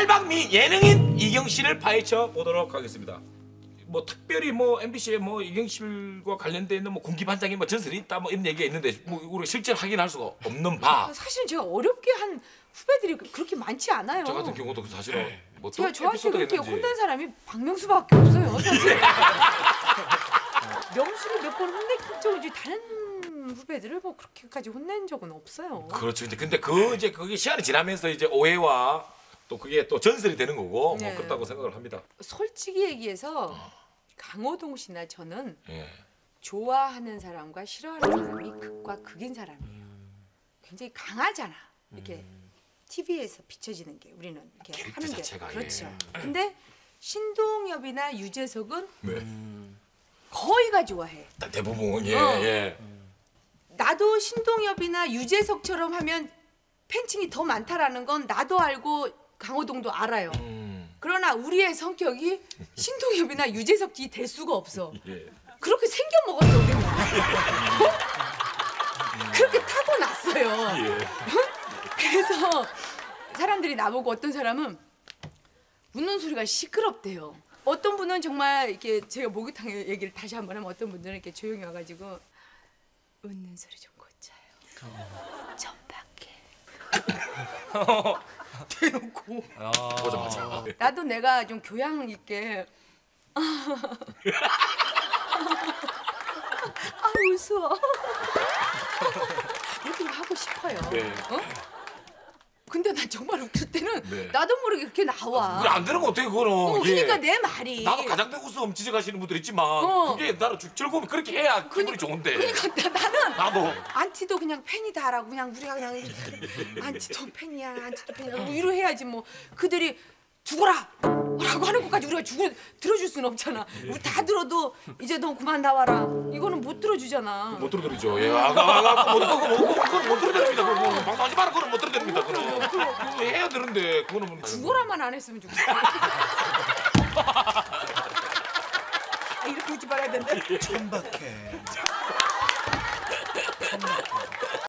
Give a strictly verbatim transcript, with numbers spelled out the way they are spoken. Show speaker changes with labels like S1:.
S1: 탈북민 예능인 이경 씨를 파헤쳐 보도록 하겠습니다. 뭐 특별히 뭐 엠비씨에 뭐 이경 씨와 관련돼 있는 뭐 군기 반장이 뭐 전설이 있다 뭐 이런 얘기가 있는데 뭐 우리 실제로 확인할 수가 없는 바.
S2: 사실 제가 어렵게 한 후배들이 그렇게 많지 않아요.
S1: 저 같은 경우도 사실은 뭐
S2: 제가 저한테 그렇게
S1: 있는지.
S2: 혼난 사람이 박명수밖에 없어요. 사실. 명수를 몇 번 혼냈긴 적이지 다른 후배들을 뭐 그렇게까지 혼낸 적은 없어요.
S1: 그렇죠. 이제 근데 그 이제 그게 시간이 지나면서 이제 오해와 또 그게 또 전설이 되는 거고
S2: 네.
S1: 뭐 그렇다고 생각을 합니다.
S2: 솔직히 얘기해서 강호동 씨나 저는
S1: 예.
S2: 좋아하는 사람과 싫어하는 사람이 극과 극인 사람이에요. 굉장히 강하잖아. 이렇게 티비에서 비춰지는 게 우리는 이렇게
S1: 캐릭터
S2: 하는 게
S1: 자체가,
S2: 그렇죠.
S1: 예.
S2: 근데 신동엽이나 유재석은
S1: 네.
S2: 거의가 좋아해.
S1: 대부분 예
S2: 어.
S1: 예.
S2: 나도 신동엽이나 유재석처럼 하면 팬층이 더 많다라는 건 나도 알고 강호동도 알아요.
S1: 음.
S2: 그러나 우리의 성격이 신동엽이나 유재석이 될 수가 없어.
S1: 예.
S2: 그렇게 생겨 먹었어 우리는. 어? 그렇게 타고났어요.
S1: 예.
S2: 그래서 사람들이 나보고 어떤 사람은 웃는 소리가 시끄럽대요. 어떤 분은 정말 이렇게 제가 목욕탕 얘기를 다시 한번 하면 어떤 분들은 이렇게 조용히 와가지고 웃는 소리 좀 고쳐요. 천박해. 대놓고.
S1: 보자마자.
S2: 나도 내가 좀 교양 있게. 아 웃어. 이렇게 하고 싶어요.
S1: 네.
S2: 어? 근데 난 정말 웃길 때는
S1: 네.
S2: 나도 모르게 그렇게 나와.
S1: 그래 안 되는 거 어떻게 그거는.
S2: 어,
S1: 예.
S2: 그러니까 내 말이.
S1: 나도 가장된 웃음 지적하시는 분들 있지만
S2: 어.
S1: 그게 나를 주- 즐거우면 그렇게 해야 기분이 좋은데.
S2: 그러니까 나, 나는
S1: 나도.
S2: 안티도 그냥 팬이다라고 그냥 우리가 그냥 안티도 팬이야, 안티도 팬이야 이러 해야지 뭐 그들이 죽어라! 라고 하는 것까지 우리가 죽어 들어줄 수는 없잖아. 우리 다 들어도 이제 너 그만 나와라. 이거는 못 들어주잖아.
S1: 못 들어드리죠. 예. 아, 아, 아, 못, 그거, 그거, 그건 못 들어드립니다. 그거 방송하지 마라. 그건 못 들어드립니다. 그건 그거 해야 되는데 그거는 뭐.
S2: 죽어라만 안 했으면 좋겠어. 아, 이렇게 웃지 말아야 된다.
S3: 천박해.